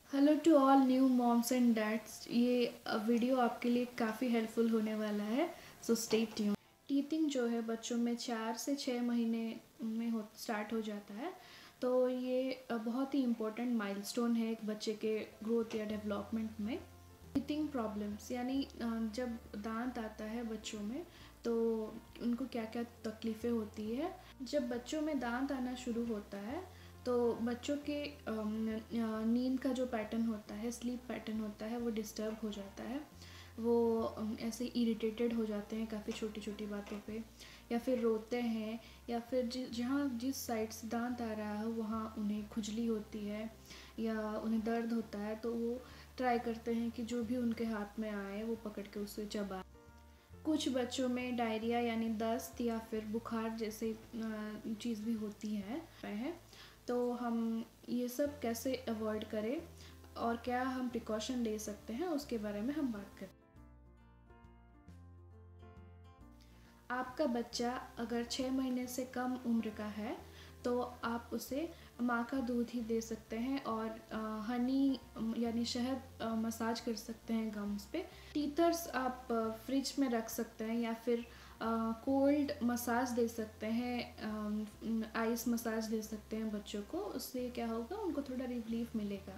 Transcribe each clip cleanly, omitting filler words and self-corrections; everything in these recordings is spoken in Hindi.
Hello to all new moms and dads. ये वीडियो आपके लिए काफ़ी हेल्पफुल होने वाला है, सो स्टे ट्यून। टीथिंग जो है बच्चों में 4 से 6 महीने में स्टार्ट हो जाता है। तो ये बहुत ही इम्पोर्टेंट माइलस्टोन है एक बच्चे के ग्रोथ या डेवलपमेंट में। टीथिंग प्रॉब्लम्स यानी जब दांत आता है बच्चों में तो उनको क्या क्या तकलीफ़ें होती है। जब बच्चों में दांत आना शुरू होता है तो बच्चों के नींद का जो पैटर्न होता है, स्लीप पैटर्न होता है, वो डिस्टर्ब हो जाता है। वो ऐसे इरिटेटेड हो जाते हैं काफ़ी छोटी छोटी बातों पे, या फिर रोते हैं, या फिर जहाँ जिस साइड से दांत आ रहा है वहाँ उन्हें खुजली होती है या उन्हें दर्द होता है। तो वो ट्राई करते हैं कि जो भी उनके हाथ में आए वो पकड़ के उसे चबाएं। कुछ बच्चों में डायरिया यानी दस्त या फिर बुखार जैसे चीज़ भी होती है। तो हम ये सब कैसे अवॉइड करें और क्या हम प्रिकॉशन ले सकते हैं, उसके बारे में हम बात करें। आपका बच्चा अगर 6 महीने से कम उम्र का है तो आप उसे माँ का दूध ही दे सकते हैं और हनी यानी शहद मसाज कर सकते हैं गम्स पे। टीथर्स आप फ्रिज में रख सकते हैं या फिर कोल्ड मसाज दे सकते हैं, आइस मसाज दे सकते हैं बच्चों को। उससे क्या होगा, उनको थोड़ा रिलीफ मिलेगा।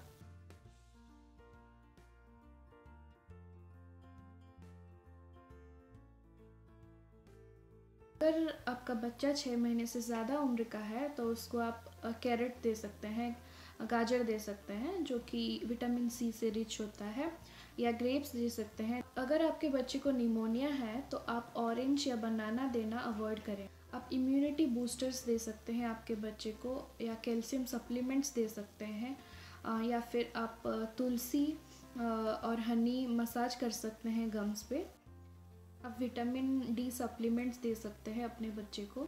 अगर आपका बच्चा 6 महीने से ज़्यादा उम्र का है तो उसको आप कैरेट दे सकते हैं, गाजर दे सकते हैं जो कि विटामिन सी से रिच होता है, या ग्रेप्स दे सकते हैं। अगर आपके बच्चे को निमोनिया है तो आप ऑरेंज या बनाना देना अवॉइड करें। आप इम्यूनिटी बूस्टर्स दे सकते हैं आपके बच्चे को, या कैल्शियम सप्लीमेंट्स दे सकते हैं, या फिर आप तुलसी और हनी मसाज कर सकते हैं गम्स पे। आप विटामिन डी सप्लीमेंट्स दे सकते हैं अपने बच्चे को।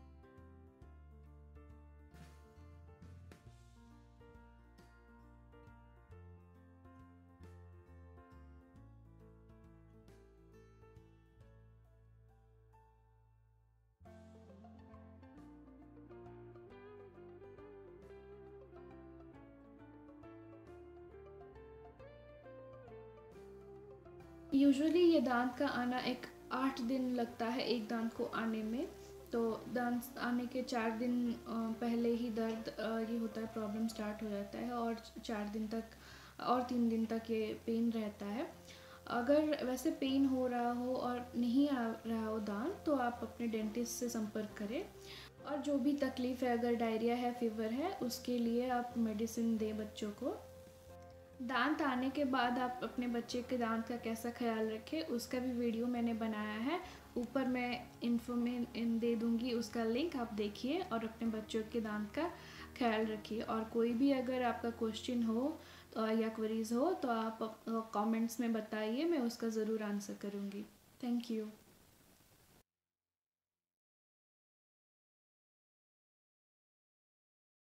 यूजुअली ये दांत का आना 8 दिन लगता है एक दांत को आने में। तो दांत आने के 4 दिन पहले ही दर्द ये होता है, प्रॉब्लम स्टार्ट हो जाता है, और 4 दिन तक और 3 दिन तक ये पेन रहता है। अगर वैसे पेन हो रहा हो और नहीं आ रहा हो दांत तो आप अपने डेंटिस्ट से संपर्क करें। और जो भी तकलीफ़ है, अगर डायरिया है, फीवर है, उसके लिए आप मेडिसिन दें बच्चों को। दांत आने के बाद आप अपने बच्चे के दांत का कैसा ख्याल रखें, उसका भी वीडियो मैंने बनाया है। ऊपर मैं दे दूँगी उसका लिंक, आप देखिए और अपने बच्चों के दांत का ख्याल रखिए। और कोई भी अगर आपका क्वेश्चन हो तो या क्वेरीज हो तो आप कमेंट्स में बताइए, मैं उसका ज़रूर आंसर करूँगी। Thank you.